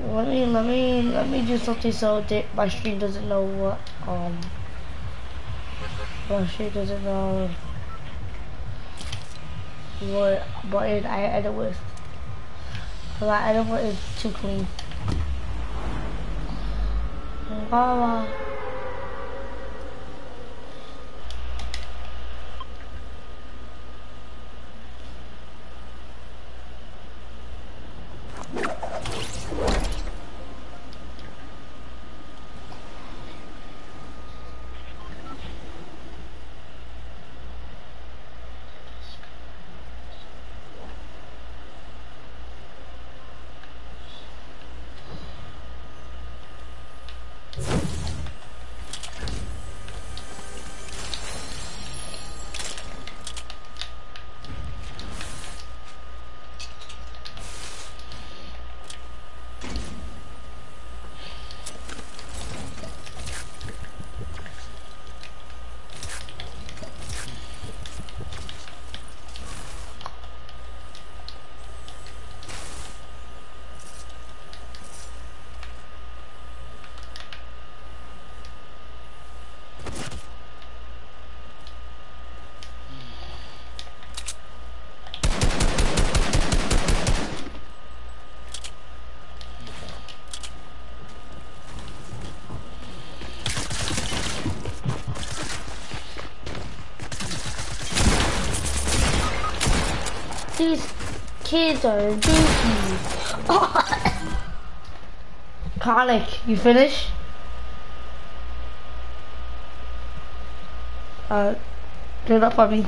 Let me do something so that my stream doesn't know my stream doesn't know what button I edit with. Cause I edit with is too clean. Wow. These kids are dookies. Conic, you finish? Join up on me.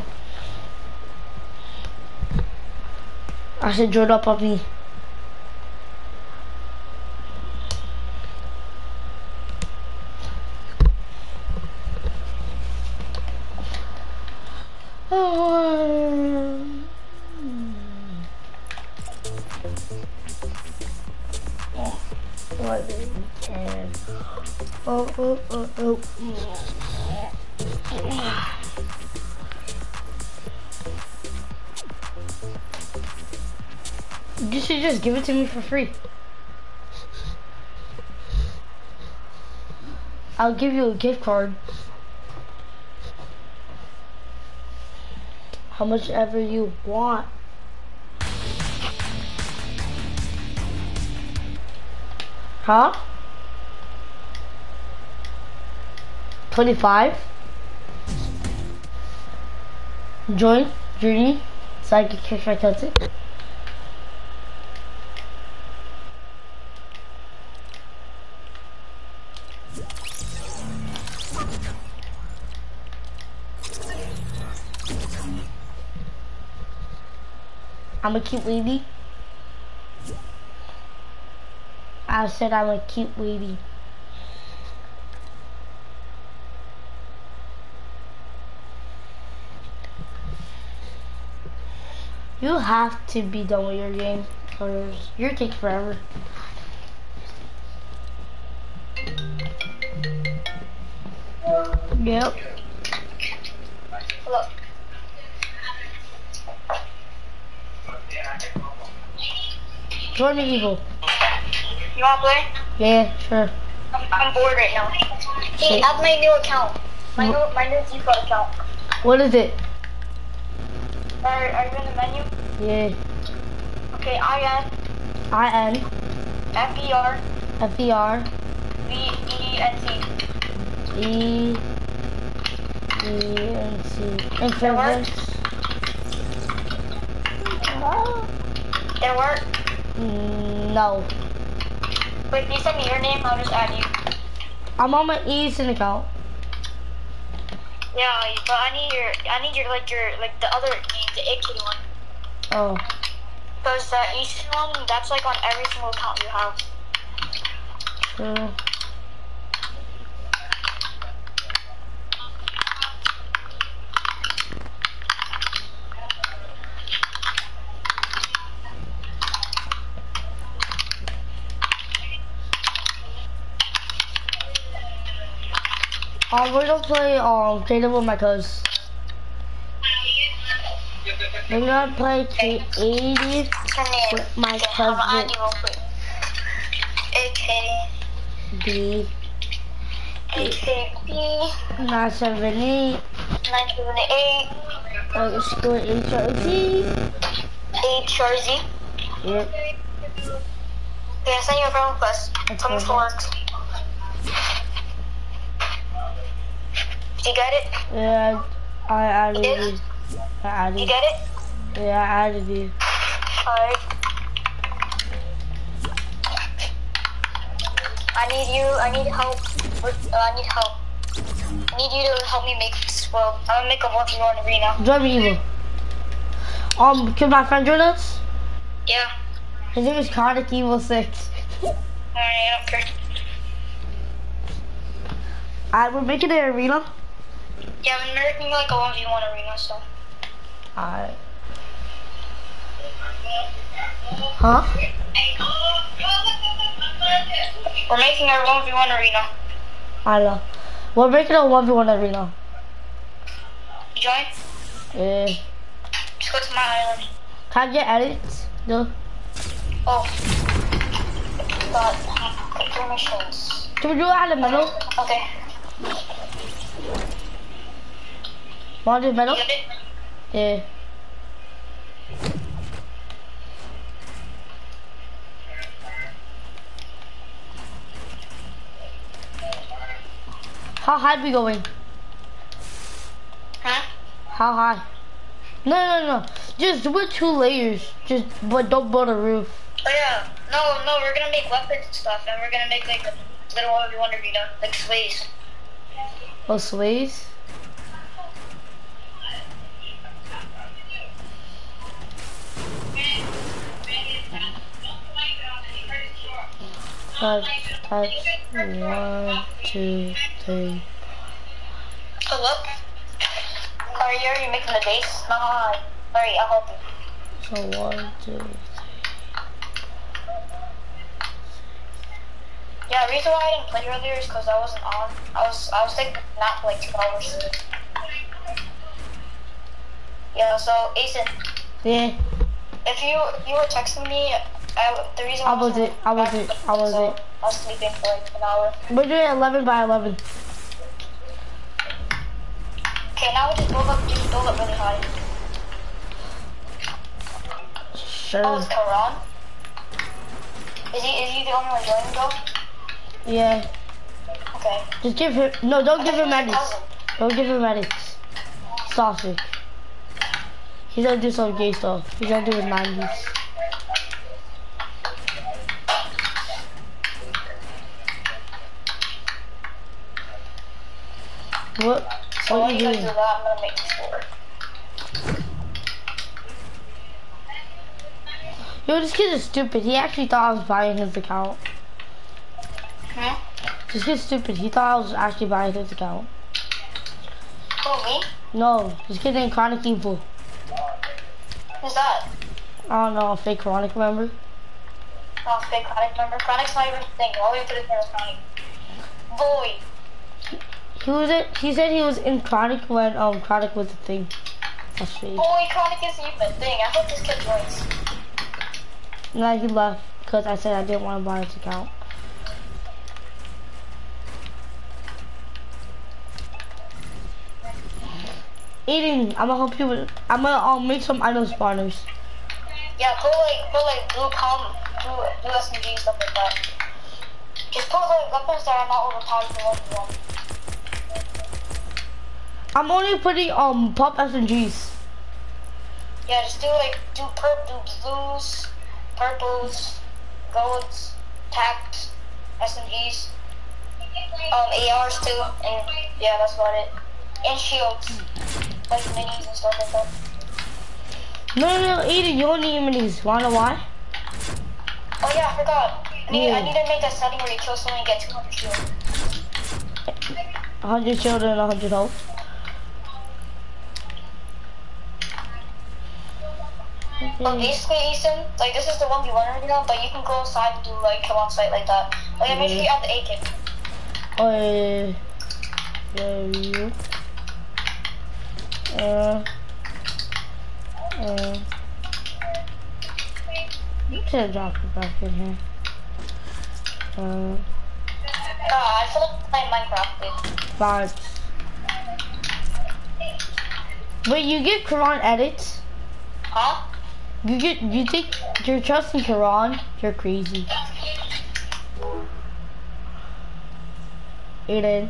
I said join up on me. You should just give it to me for free. I'll give you a gift card. How much ever you want. Huh? 25? Join, Journey, Psychic Kick, I cut it. I'm a cute lady. I said I'm a cute lady. You have to be done with your game, because yours takes forever. Yep. Hello. Join the evil. You wanna play? Yeah, sure. I'm bored right now. Hey, add my new account. My new default account. What is it? Are you in the menu? Yeah. Okay, IN FER FER VENT Infamous. It work? No. Wait, can you send me your name? I'll just add you. I'm on my Easton account. Yeah, but I need your like the other name, the icky one. Oh. Because the Easton one, that's like on every single account you have. Sure. We're gonna play Creative with my cuz. We're gonna play Creative with my cousin. AK. B. AKB. 978. 978. Underscore HRZ. HRZ. Yep. Okay, I sent you a friend request. Tell me if it works. You got it? Yeah, I added You you. did? I added You you. got it? Yeah, I added you. Alright. I need help. I need help. I need you to help me make this world. I'm gonna make a 1v1 arena. Join me, Evil. Can my friend join us? Yeah. His name is Chronic Evil 6. Alright, I don't care. Alright, we're making an arena. Yeah, I'm making like a 1v1 arena, so. Alright. Huh? We're making our 1v1 arena. I know. We're making a 1v1 arena. You join? Yeah. Just go to my island. Can I get edits? No. Oh. Got permissions. Can we do it at the middle? Okay. Want to do middle? You got it? Yeah. How high are we going? Huh? How high? No. Just do it 2 layers. But don't build a roof. Oh yeah. No, we're gonna make weapons and stuff, and we're gonna make like a little 1v1 arena, like slaves. Oh, slaves? Touch, 1, 2, 3. Hello? Are you already making the base? No. Alright, I'll help you. So 1, 2, 3. Yeah, the reason why I didn't play earlier is because I wasn't on. I was taking a nap for like 2 hours. Yeah, so Asen, Yeah. if you were texting me, the reason I was sleeping for like an hour. We're doing 11 by 11. Okay, now we just build up really high. Sure. Oh, it's Karan. Is he the only one joining though? Yeah. Okay. Just give him. No, don't give him my edits. cousin. Don't give him edits. Sausage. He's gonna do some gay stuff. He's gonna do his 90s. What? So What when are you you guys doing? do that, I'm gonna make this floor. Yo, this kid is stupid. He actually thought I was buying his account. Hmm? This kid's stupid. He thought I was actually buying his account. Who, me? No, this kid named Chronic Evil. Who's that? I don't know, fake Chronic, remember? Oh, fake Chronic member. Chronic's not even a thing. All we have to do is Chronic. Boy. He said he was in Chronic when Chronic was a thing. That's fake. Boy, Chronic isn't even a thing. I hope this kid joins. No, he left because I said I didn't want to buy his account. Aiden, I'm gonna help you with. I'm gonna make some item spawners. Yeah, put like blue SMG stuff like that. Just put like weapons that are not overpowered for 1v1. I'm only putting pop SMGs. Yeah, just do blues, purples, golds, tacts, SMGs, ARs too, and yeah, that's about it. And shields, like minis and stuff like that. No, Aiden, you don't need minis. Wanna know why? Oh yeah, I forgot. I need to make that setting where you kill someone and get 200 shield. 100 shield and 100 health. But basically, Ethan, like this is the 1v1 arena, but you can go outside and do like kill on site like that. Like make sure you add the A kit. Oh yeah. There you. I'm gonna drop it back in here. I feel like playing Minecraft, dude. But wait, you get Quran edits? Huh? You think you're trusting Quran? You're crazy. Aiden.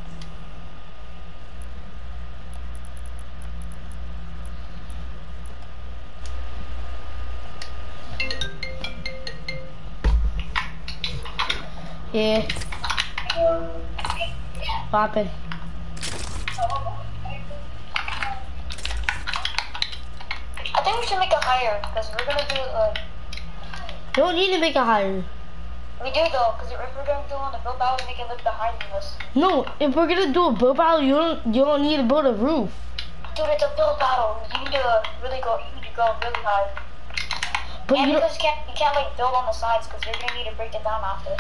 Yeah. What happened? I think we should make it higher, because we're gonna do it like... You don't need to make it higher. We do though, because if we're gonna do on the build battle, we make it a little bit higher than this. No, if we're gonna do a build battle, you don't need to build a roof. Dude, it's a build battle. You need to really go really high. But and you because you can't like build on the sides, because you're gonna need to break it down after.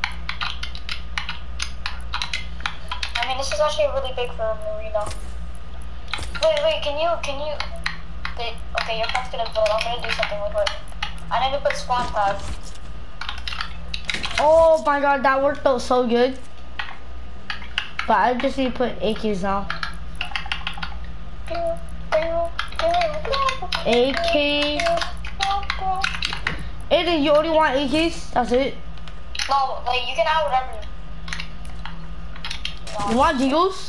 I mean, this is actually really big for a marina. Wait, can you, wait, okay, your friend's gonna build, I'm gonna do something with it. I need to put spawn pads. Oh my god, that worked out so good. But I just need to put AKs now. AK. Aiden, you only want AKs? That's it? No, like, you can add whatever. You want Deagles?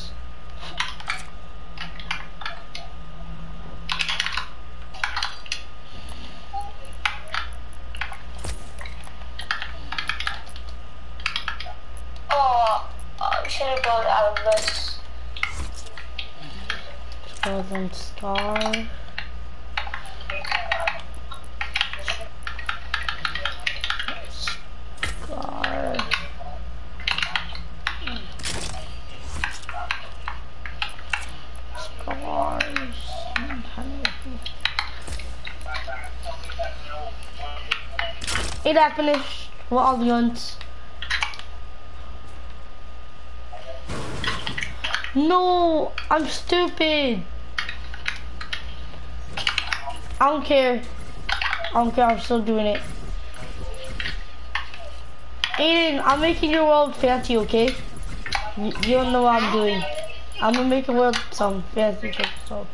We should have built out of this. Golden Star. Scar. Scars. Hey, I finished with all the guns. No, I'm stupid. I don't care. I'm still doing it. Aiden, I'm making your world fancy, okay? You don't know what I'm doing. I'm gonna make your world some fancy stuff.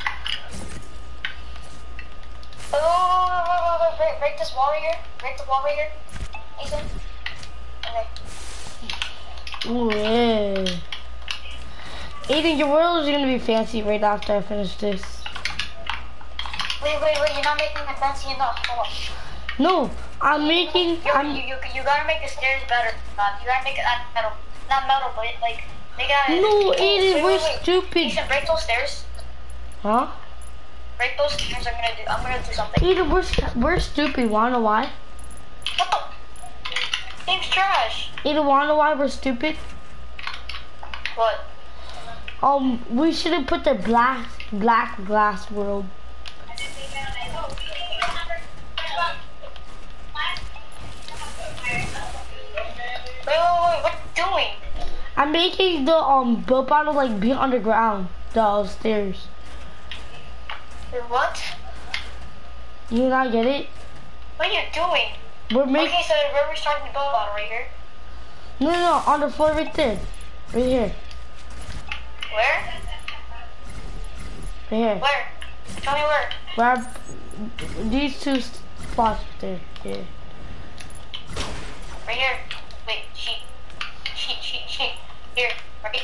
Oh, break this wall right here. Break the wall right here. Ethan. Okay. Ooh, yeah. Aiden, your world is gonna be fancy right after I finish this. Wait, you're not making it fancy enough. Hold on. No, I'm making. You gotta make the stairs better. You gotta make it metal. Not metal, but like, make it. No, Aiden, we're stupid. Ethan, break those stairs. Huh? Break those stairs. I'm gonna do something. Aiden, we're stupid. Wanna know why? Oh, game's trash. Aiden, wanna know why we're stupid? What? We shouldn't put the black glass world. Wait, what are you doing? I'm making the build battle like be underground, the stairs. What? You not get it? What are you doing? We're making. Okay, so where are we starting the build battle right here? No, on the floor right there, right here. Where? Right here. Where? Tell me where. Grab these two spots there. Yeah. Right here. Wait, sheet. Here, right.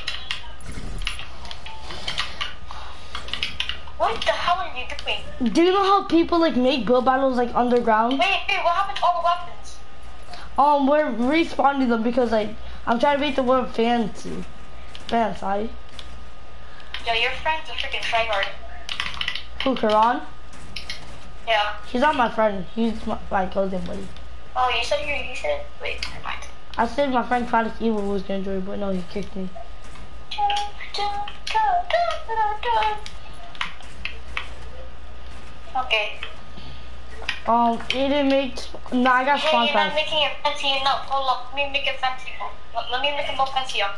What the hell are you doing? Do you know how people like make build battles like underground? Wait, what happened to all the weapons? We're respawning them because like I'm trying to make the world fancy. Fancy. Yo, your friend's a freaking tryhard. Who, Karan? Yeah. He's not my friend. He's my cousin buddy. Oh, you said wait, never mind. I said my friend Product Evil was gonna join, but no, he kicked me. Okay. It didn't make. No, I got spawn Hey, you're not pads. making it fancy enough. Hold up, let me make it fancy. Let me make it more fancier.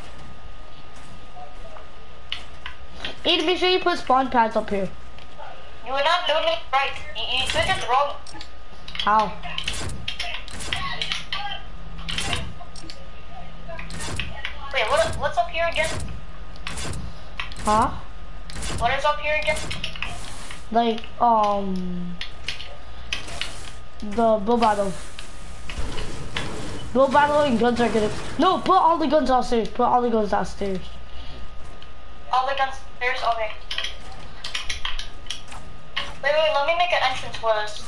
Aiden, make sure you put spawn pads up here. You were not doing it right. You did it wrong. How? again? Huh? What is up here again? Like, the bow battle. Bow battle and guns are gonna... No, put all the guns downstairs. Put all the guns downstairs. All the guns upstairs? Okay. Wait, let me make an entrance for this.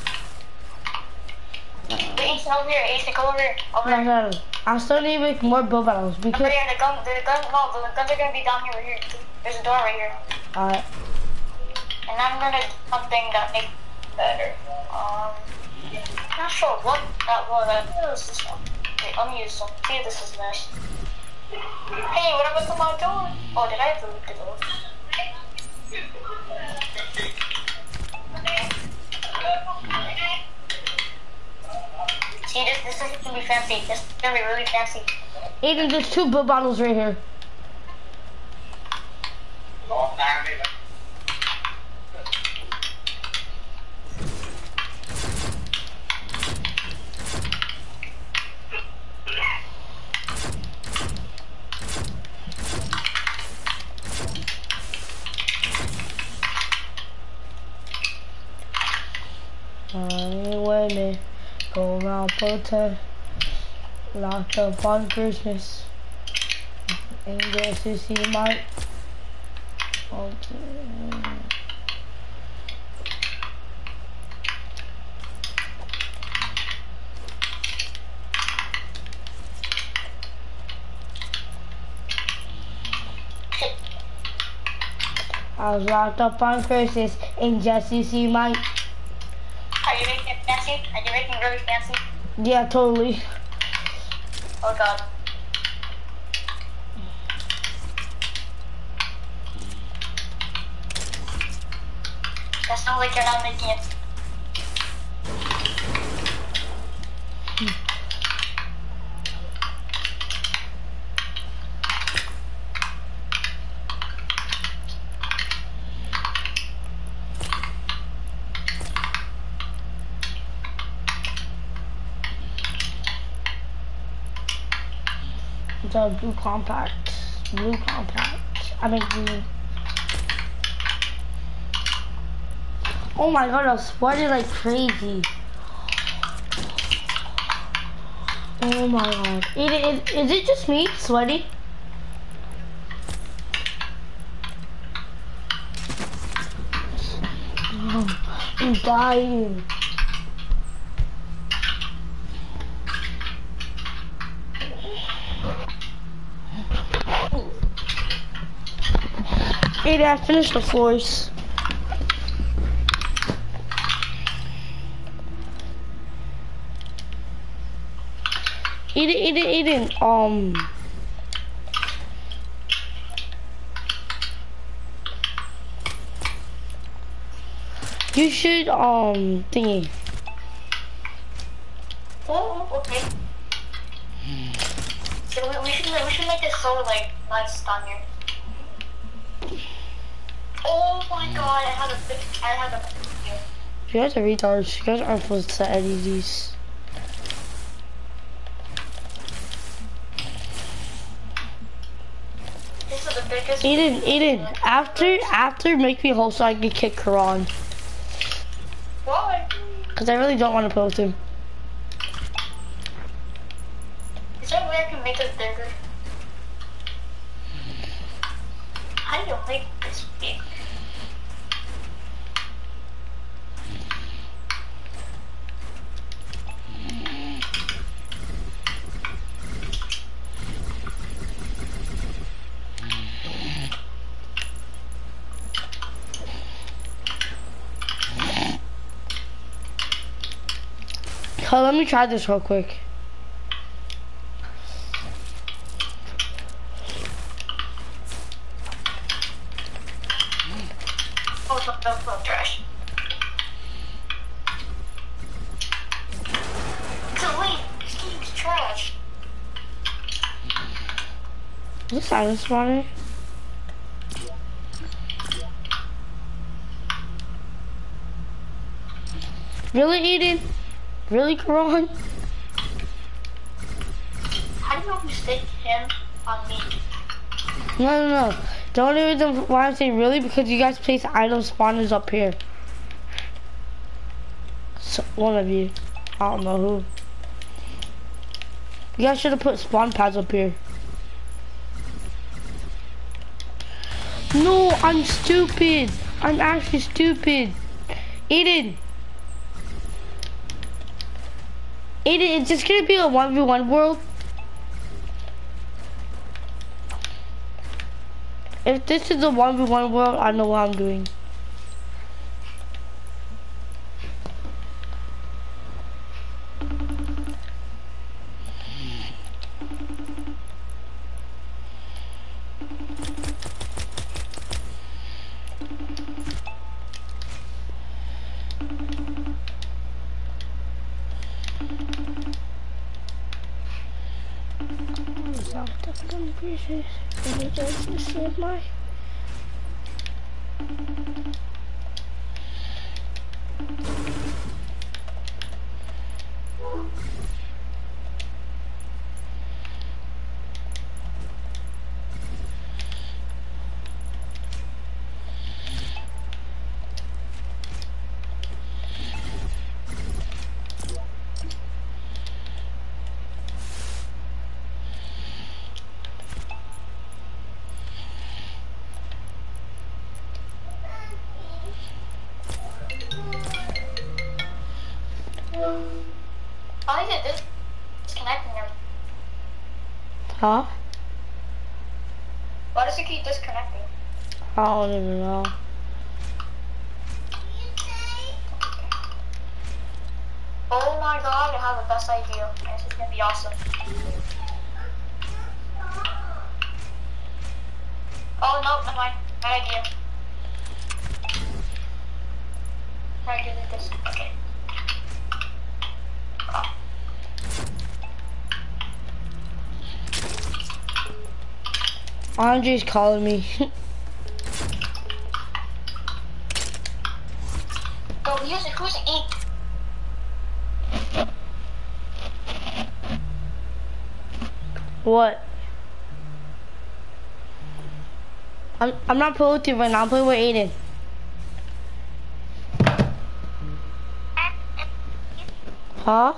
Wait, Ethan, over here. Ethan, come over here. Over here. No. I'm still need to make more bow battles Over because... here, the guns are gonna be down here, right here. There's a door right here. Alright. And I'm gonna do something that makes it better. Not sure what that was. I think it was this one. Wait, let me use some. See if this is nice. Hey, what happened to my door? Oh, did I have to leave the door? See, this is gonna be fancy. This is gonna be really fancy. Aiden, there's 2 bow battles right here. With me, go around protest, locked up on Christmas, and guess you see my. I was locked up on Christmas, and just you see my. Are you making it fancy? Are you making it really fancy? Yeah, totally. Oh god. That sounds like you're not making it. The blue compact. Blue compact. I mean green. Oh my god, I'm sweating like crazy. Oh my god. Is it just me sweaty? I'm dying. Hey, I finished the floors. Eden. You should, thingy. Oh, okay. So we should make this so, like, nice down here. Oh my god, I had a here. You guys are retards. You guys aren't supposed to edit these. This is the biggest. Eden, after make me host so I can kick Karan. Why? Cause I really don't want to post him. Is there a way I can make it bigger? How do you make this big? Oh, let me try this real quick. Oh, trash. So wait, this game's trash. Is this silence spawner? Really, Eden? Really, Karan? How do you know who stick him on me? No. The only reason why I'm saying really because you guys place item spawners up here. So, one of you. I don't know who. You guys should have put spawn pads up here. No, I'm stupid. I'm actually stupid. Aiden, it's just gonna be a 1v1 world. If this is a 1v1 world, I know what I'm doing. Why is it disconnecting them? Huh? Why does it keep disconnecting? I don't even know. Oh my god, I have the best idea. This is gonna be awesome. Oh no, never mind. My idea. Try to do this. Okay. Andre's calling me. Go use it. Who's eat? What? I'm not playing with you right now. I'm playing with Aiden. Huh?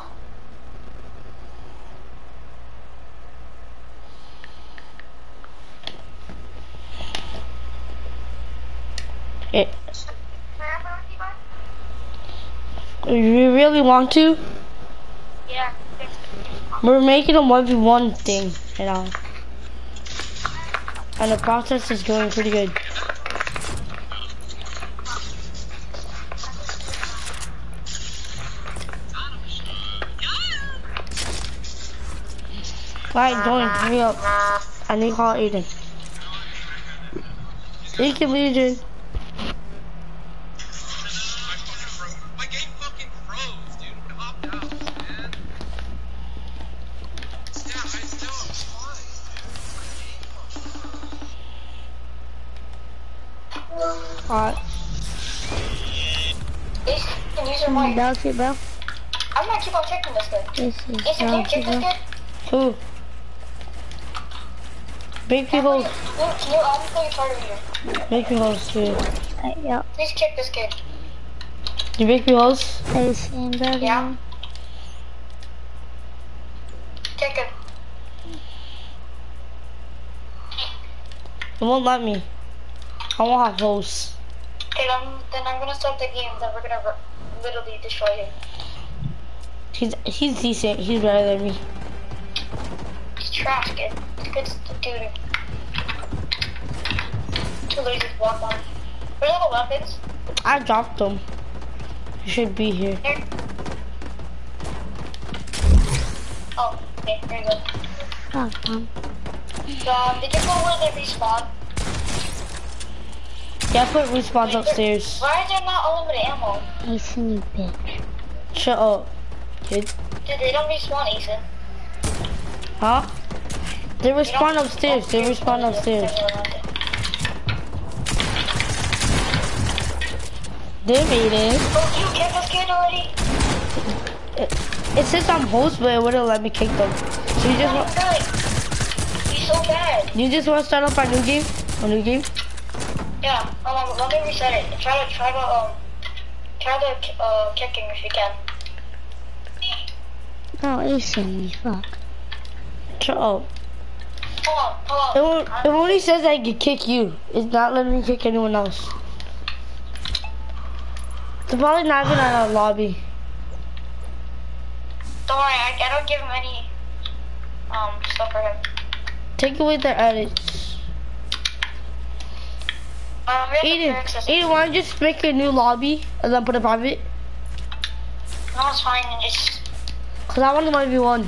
You really want to? Yeah. We're making a 1v1 thing right now. And the process is going pretty good. Alright, join, hurry up. I need to call Aiden. You can Legion. My game fucking froze, dude. It hopped out, man. Yeah, I know, it's fine, dude. Alright. Ace, can use your mic. Bouncy, bro. I'm gonna keep on checking this kid. This is Ace, can you check this kid? Who? Big people. Can you play your card over here? Make me host too. Yeah. Please check this kid. You make me host? Yeah. Check it. It won't let me. I won't have hosts. Okay, then I'm gonna start the game. Then we're gonna literally destroy him. He's decent. He's better than me. He's trash, kid. Good dude. Too lazy to walk on. Where are the weapons? I dropped them. You should be here. Here. Oh, okay, here you go. Did you go where they respawn? Yeah, I put respawns upstairs. Why is there not unlimited ammo? Ethan, you bitch. Shut up, kid. Dude, they don't respawn, Ethan. Huh? They respawn upstairs. They respawn upstairs. They made it. Oh, you kicked this kid already? It says I'm host, but it wouldn't let me kick them. So you just want. You so bad. You just want to start up our new game? A new game? Yeah, let me reset it. Try the kicking if you can. Oh, Asen, fuck. Shut up. Hold on. It only says I can kick you. It's not letting me kick anyone else. It's probably not even in our lobby. Don't worry, I don't give him any stuff for him. Take away their edits. Aiden, why don't you just make a new lobby and then put it private? No, it's fine. Cause I want to 1v1.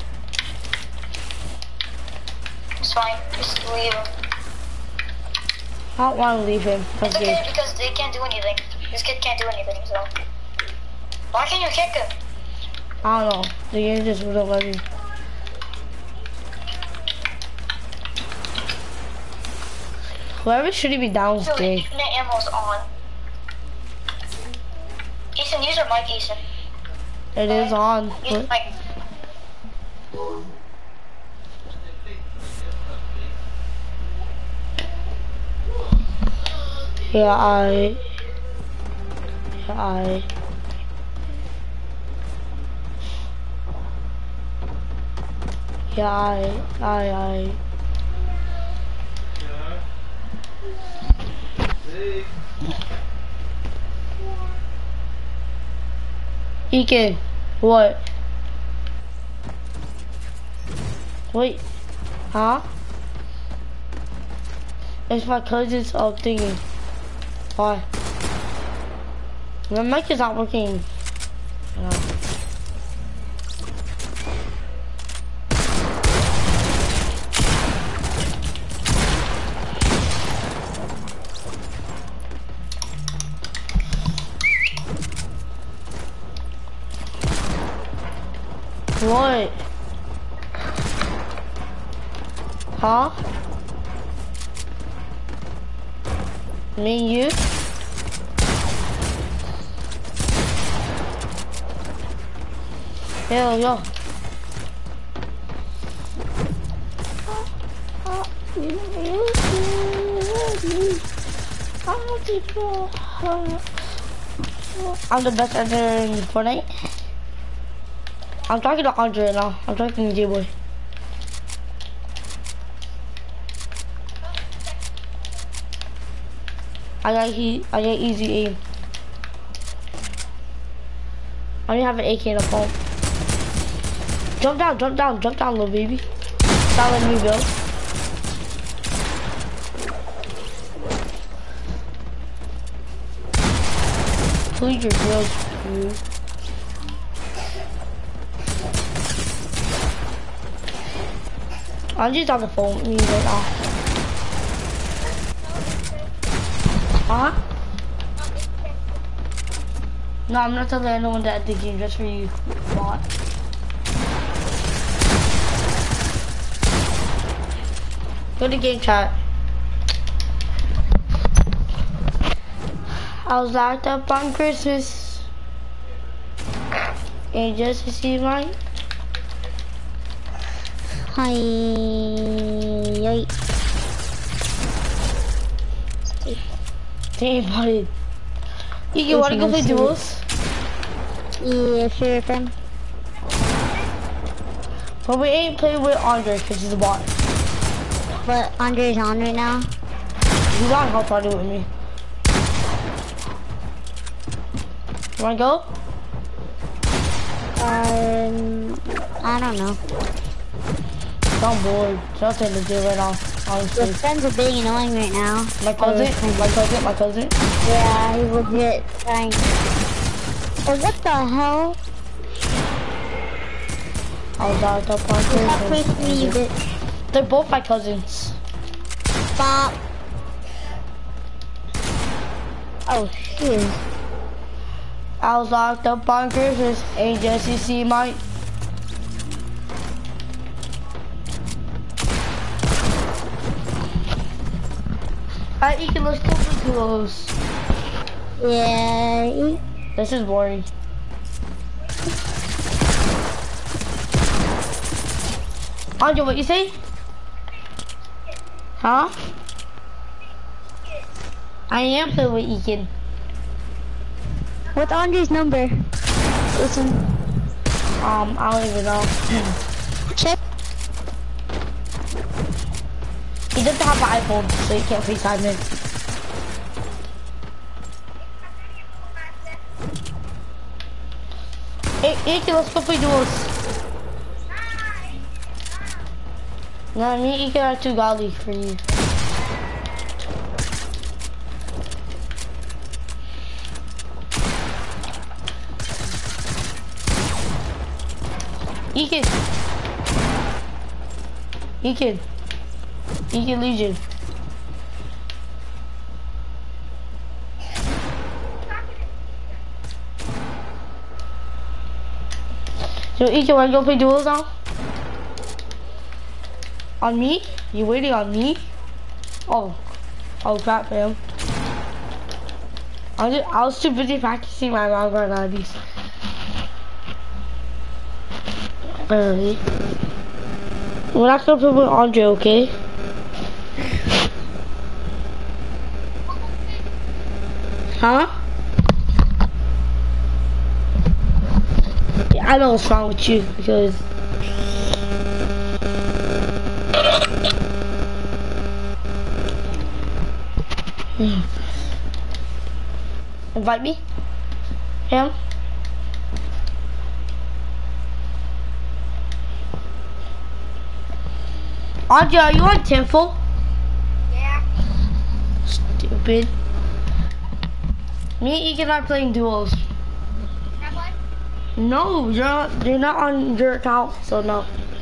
It's fine. Just leave him. I don't want to leave him. It's okay because they can't do anything. This kid can't do anything, so. Why can't you kick him? I don't know. The game just wouldn't let me. Whoever should he be downstairs? The infinite ammo's on. Ethan, use your mic, Ethan. It is on. Use your mic. Yeah, Ike, what? Wait, huh? It's my cousin's thingy. Why? My mic is not working. No. What? Huh? Me and you? Hell yeah. I'm the best editor in Fortnite. I'm talking to Andre now. I'm talking to J-Boy. I got easy aim. I only have an AK in the phone. Jump down, little baby. Stop letting me build. Please your girls, dude. I'm just on the phone with me right now. Huh? No, I'm not telling anyone that the game just for you, bot. Go to game chat. I was locked up on Christmas. And just to see mine. Hi. Damn, buddy. You wanna go play duels? Yeah, sure, friend. But we ain't playing with Andre because he's a bot. But Andre's on right now. He's on Hot Party with me. You wanna go? I don't know. I'm bored. There's nothing to do right now, honestly. Your friends are being annoying right now. My cousin? Yeah, he was legit trying. Oh, what the hell? I was locked up on Stop Christmas. facing me, you bitch. They're both my cousins. Stop. Oh, shoot. I was locked up on Christmas. Ain't just you see my... Alright, Ethan, let's go for duos. Yeah. This is boring. Andre, what you say? Huh? I am playing with Ekin. What's Andre's number? Listen. I don't even know. Check. He doesn't have an iPhone, so he can't FaceTime me. Hey, Ekin, let's go play duels. No, me and Ekin are too godly for you. Ekin. Ekin Legion. So Ekin, wanna go play duels now? On me? You waiting on me? Oh crap, man. I was too busy practicing my Valorant IDs. Barely. We're not gonna play with Andre, okay? Huh? Yeah, I know what's wrong with you because invite me? Him? Andre, are you on Temple? Yeah. Stupid. Me and Egan are playing duels. That one? No, you're not on your account, so no.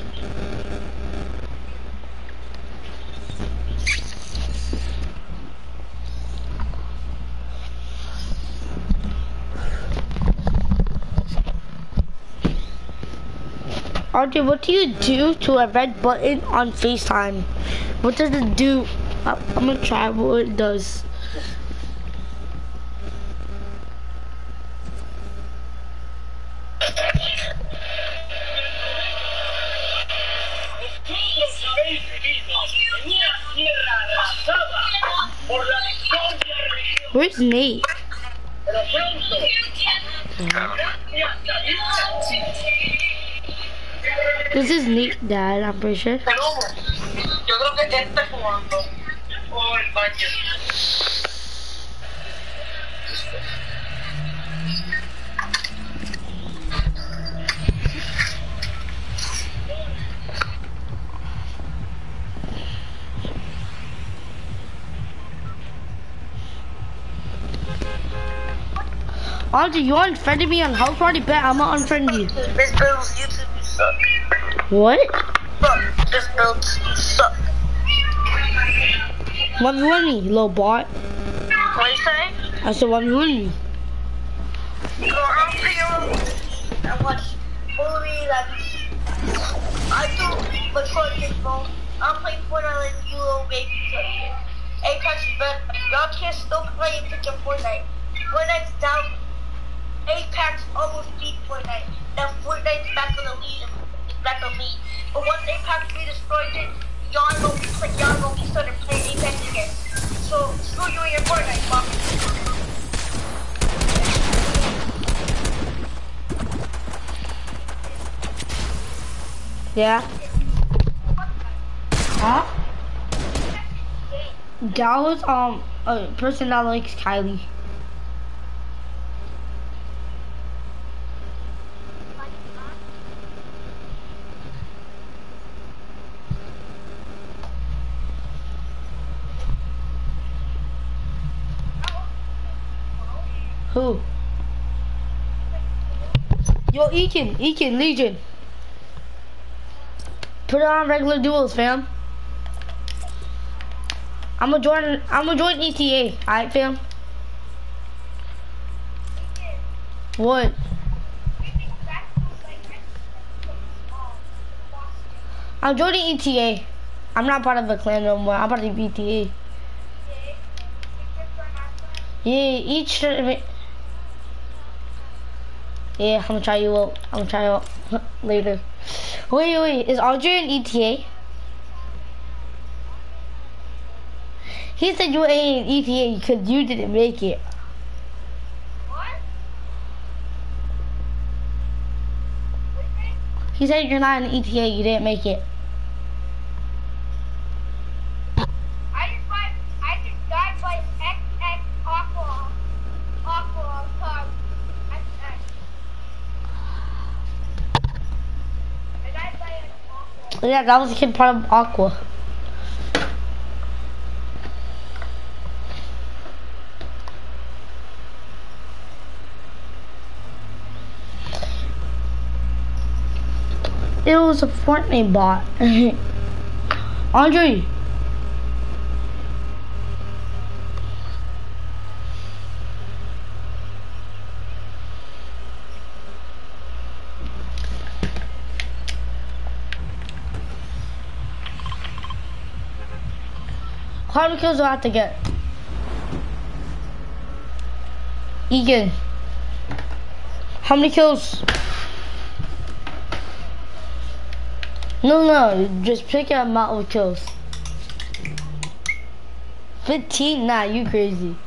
Andre, what do you do to a red button on FaceTime? What does it do? I'm gonna try what it does. Where's Nate? This is Nate, Dad, I'm pretty sure. Yo creo que él está jugando. O el baño. Andre, you unfriended me on House Party? Bet I'm gonna unfriend you. This build's YouTube suck. What? Fuck, this build suck. 1v1 me, little bot. What you say? I said 1v1 me. Go around here and watch Bully that I do mature kids phone. I'm playing Fortnite like you little baby. Apex is better. Y'all can still play and pick up Fortnite. Fortnite's down. Apex almost beat Fortnite. Now Fortnite's back on the lead. It's back on lead. But once Apex redestroyed it, y'all gonna be started playing Apex again. So screw you and your Fortnite, mom. Yeah? Huh? That was a person that likes Kylie. Who? Yo, Ekin, Legion. Put it on regular duels, fam. I'm gonna join ETA, alright, fam? What? I'm joining ETA. I'm not part of the clan no more. I'm part of ETA. Yeah, each tournament. Yeah, I'm gonna try you out. Later. Wait, is Andre in ETA? He said you ain't in ETA because you didn't make it. What? He said you're not in ETA, you didn't make it. I just died by XX Aqua card. XX. I died by an Aqua. Yeah, that was a kid part of Aqua. It was a Fortnite bot. Andre. How many kills do I have to get? Egan. How many kills? No, just pick an amount of kills. 15? Nah, you crazy.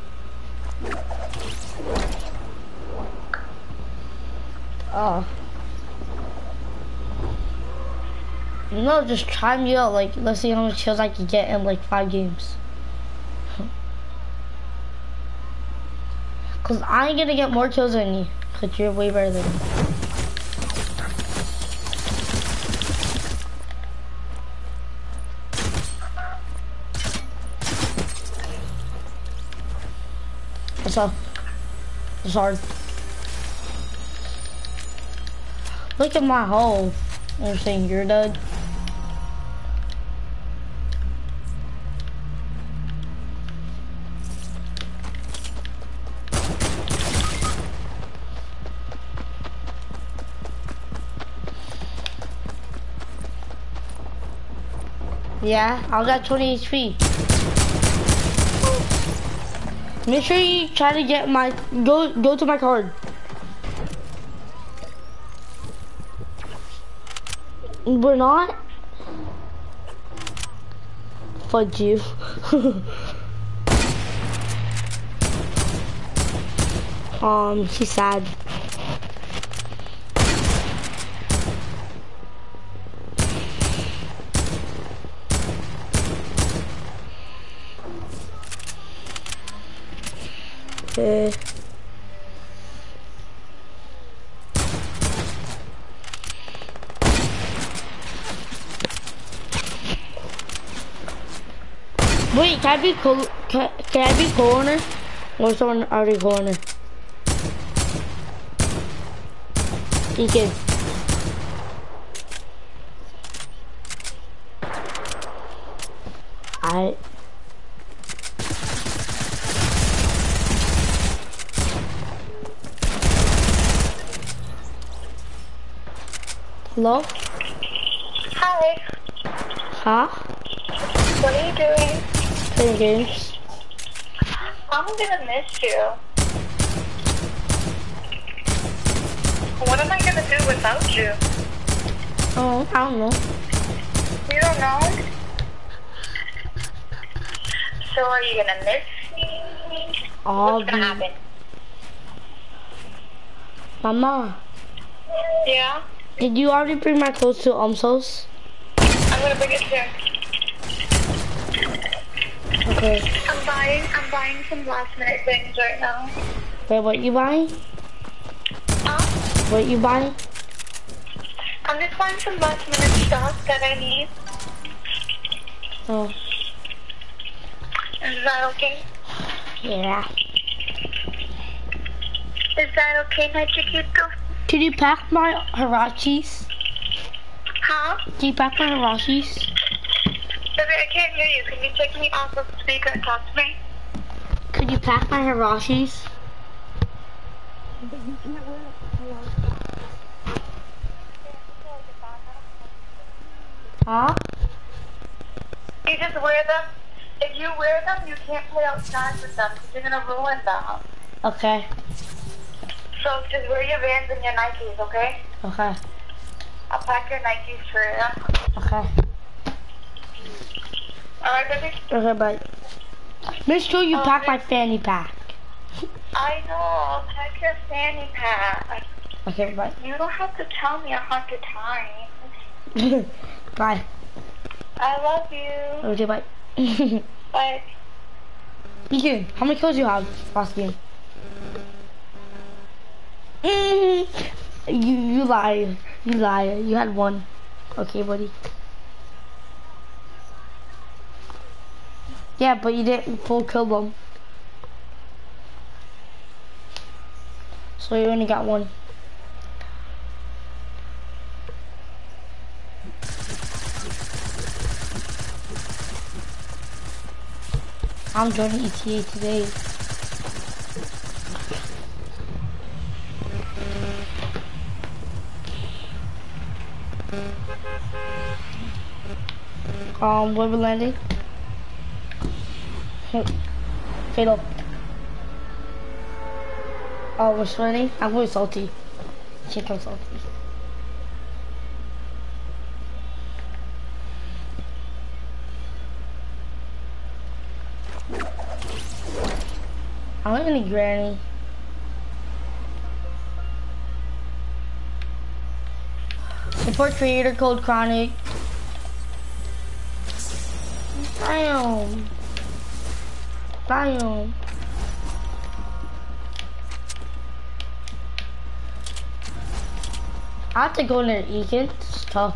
Oh. No, just try me out. Like, let's see how much kills I can get in like 5 games. Cause I ain't gonna get more kills than you. Cause you're way better than me. What's up? It's hard. Look at my hole. I'm saying you're dead. Yeah, I got 20 HP. Make sure you try to get my go to my card. We're not. Fudge you. She's sad. Okay. Wait, can I be corner? Or someone already corner? You can. Alright. Hello? Hi. Huh? What are you doing? Playing games. I'm gonna miss you. What am I gonna do without you? Oh, I don't know. You don't know? So are you gonna miss me? What's gonna happen? Mama, Yeah? did you already bring my clothes to Umso's? I'm gonna bring it here. Okay. I'm buying some last minute things right now. Wait, what you buying? Huh? What you buying? I'm just buying some last minute stuff that I need. Oh, Is that okay? yeah. Is that okay, my chiquito? Could you pack my Hirachis? Huh? Can you pack my Hirachis? Baby, I can't hear you. Can you take me off of speaker and talk to me? Could you pack my Hirachis? Huh? You just wear them. If you wear them, you can't play outside with them because you're gonna ruin them. Okay. So just wear your Vans and your Nikes, okay? Okay. I'll pack your Nikes for you. Okay. Alright, baby? Okay, bye. Make sure you pack my fanny pack. I know, I'll pack your fanny pack. Okay, bye. You don't have to tell me 100 times. Bye. I love you. Okay, bye. Bye. Ethan, how many kills you have last game? You lie. You lie. You had 1. Okay, buddy. Yeah, but you didn't full kill them. So you only got 1. I'm joining ETA today. Where we landing? Fatal. Oh, we're sweating? I'm going salty. Chicken salty. I want any granny. Support creator code Chronic. Damn. Damn. I have to go near Egan. It's tough.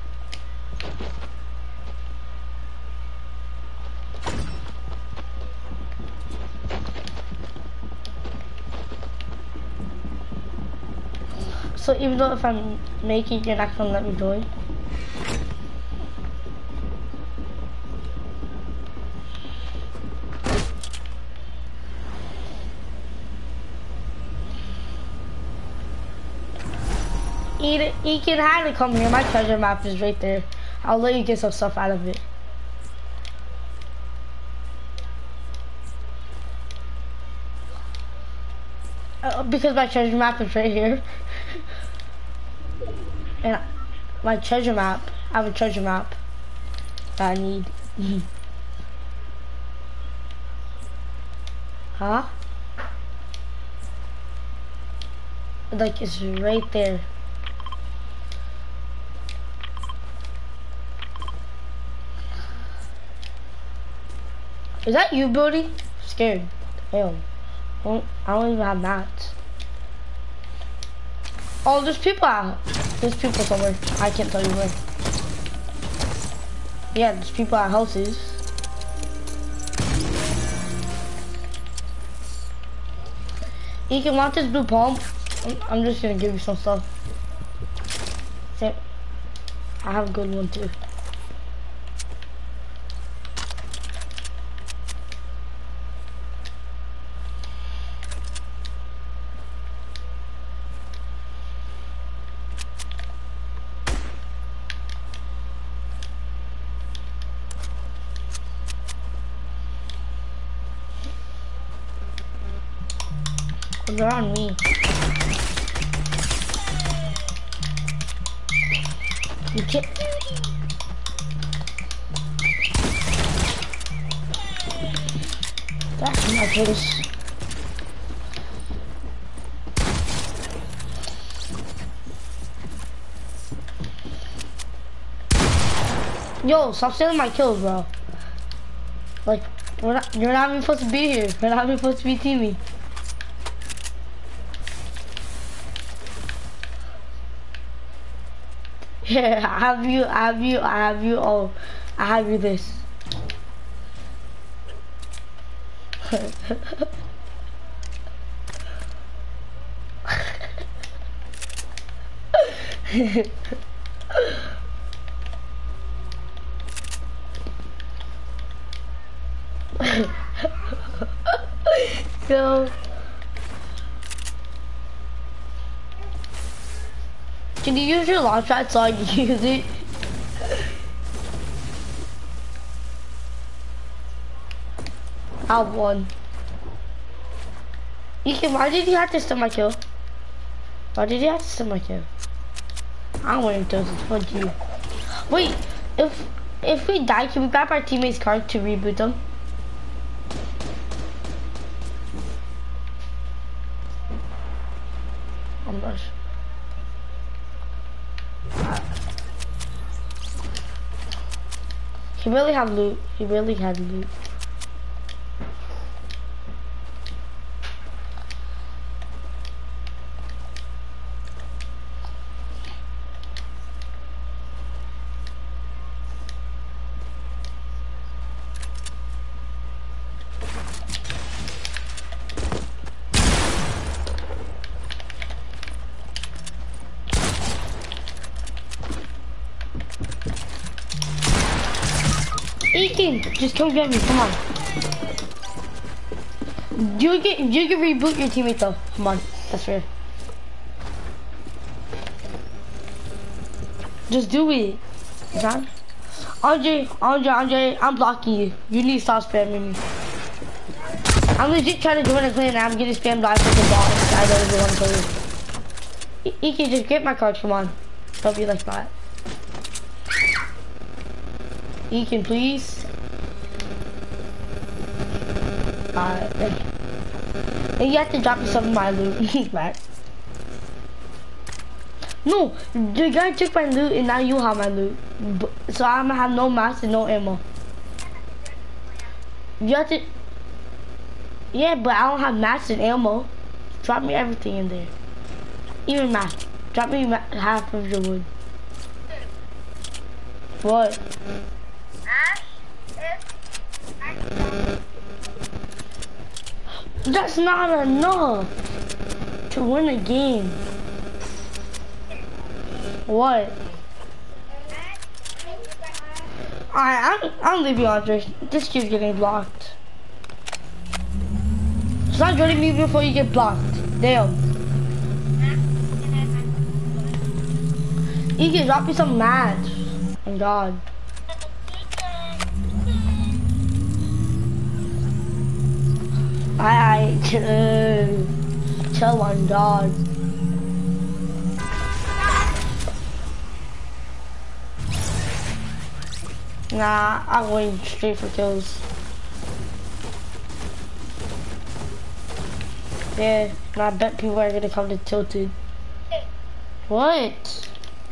So even though if I'm making, you're not gonna let me join. You can have to come here. My treasure map is right there. I'll let you get some stuff out of it. Because my treasure map is right here. And my treasure map, I have a treasure map that I need. Huh? Like it's right there. Is that you, Brody? I'm scared. Damn. I don't even have mats. Oh, there's people out. There's people somewhere. I can't tell you where. Yeah, there's people at houses. You can want this blue pump. I'm just gonna give you some stuff. I have a good one too. They're on me. You can't. That's my face. Yo, stop stealing my kills, bro. Like, you're not even supposed to be here. We're not even supposed to be teaming. Yeah, I have you, oh, I have you this. So, can you use your launch pad so I can use it? I have one. Why did you have to steal my kill? Why did you have to steal my kill? I don't want to do this. Fuck you. Wait, if we die, can we grab our teammates' card to reboot them? He really had loot. He really had loot. Ethan, just come get me, come on. You can reboot your teammate though. Come on, that's fair. Just do it. John? Andre, I'm blocking you. You need to stop spamming me. I'm legit trying to join a clan and I'm getting spammed by the boss. I don't even want to play this. Ethan, just get my card, come on. Don't be like that. Ethan, please. And you have to drop me some of my loot back. No, the guy took my loot and now you have my loot. So I'm gonna have no mask and no ammo. You have to. Yeah, but I don't have mask and ammo. Drop me everything in there. Even mask. Drop me half of your wood. What? That's not enough to win a game. What? I'm leaving Andre. This kid's getting blocked. Stop joining me before you get blocked. Damn. You can drop me some match. Oh God. I chill on God. Nah, I'm going straight for kills. Yeah, and I bet people are gonna come to Tilted. What?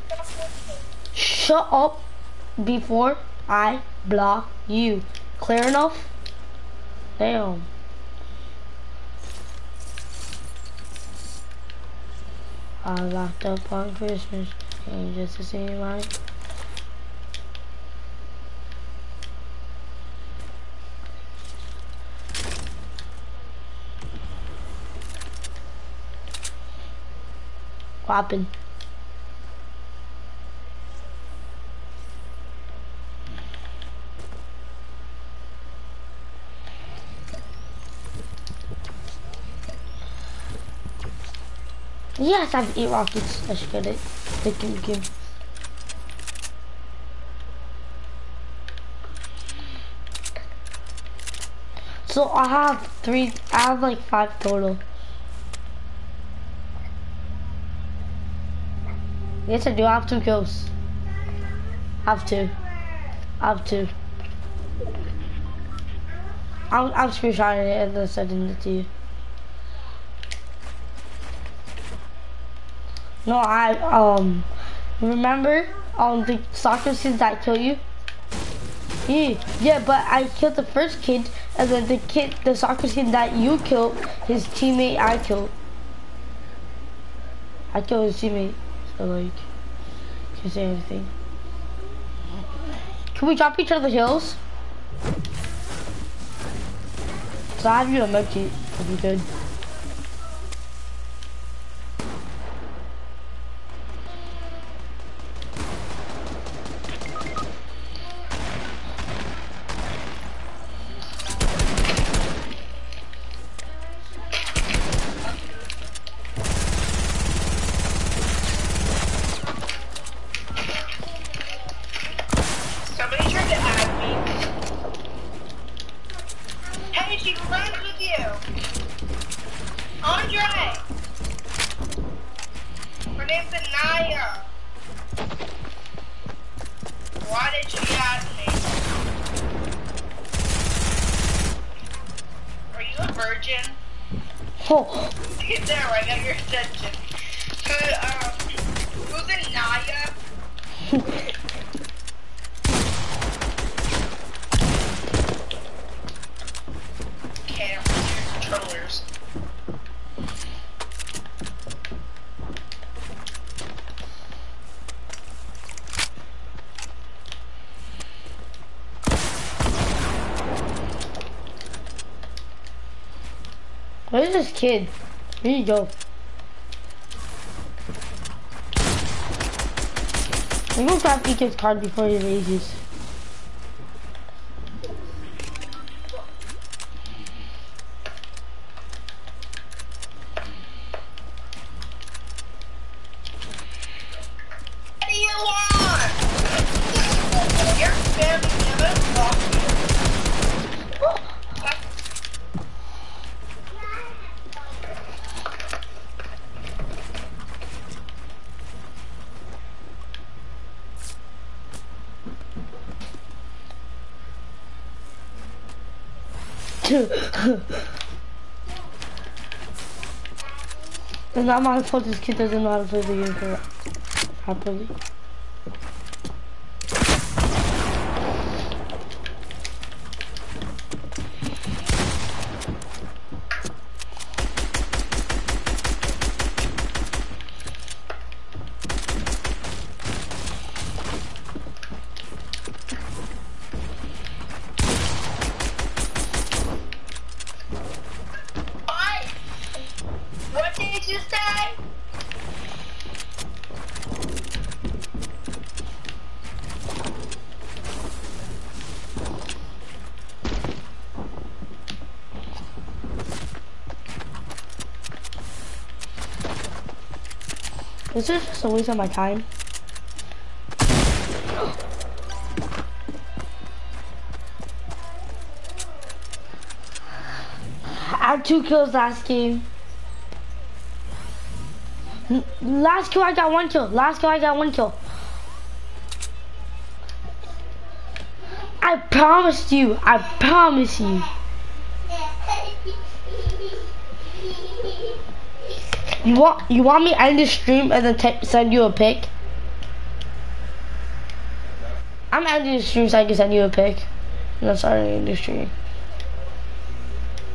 Shut up before I block you. Clear enough? Damn. I locked up on Christmas, and just to see like. What happened? Yes, I have 8 rockets. I should get it. Thank you, game. So I have like 5 total. Yes, I do. I have 2 kills. I have 2. I'm screenshotting it and then sending it to you. No, remember the soccer kids that kill you? Yeah, but I killed the first kid, and then the soccer kid that you killed, his teammate I killed. I killed his teammate, so like, can't say anything. Can we drop each other hills? So I have you a medkit, if you could. Oh. Get there, I got your attention. Who's in Naya? Where's this kid? Here you go. I'm gonna grab Ika's card before he rages. What do you want? You're spamming It's not my fault this kid doesn't know how to play the game properly. What did you say? This is just a waste of my time. I had 2 kills last game. Last kill I got 1 kill. Last kill I got 1 kill. I promised you. I promise you. You want me to end the stream and then send you a pic? I'm ending the stream so I can send you a pic. I'm not starting the stream.